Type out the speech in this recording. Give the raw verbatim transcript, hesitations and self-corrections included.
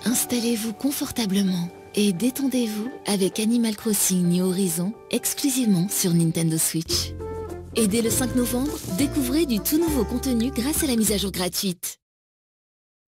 Installez-vous confortablement et détendez-vous avec Animal Crossing New Horizons exclusivement sur Nintendo Switch. Et dès le cinq novembre, découvrez du tout nouveau contenu grâce à la mise à jour gratuite.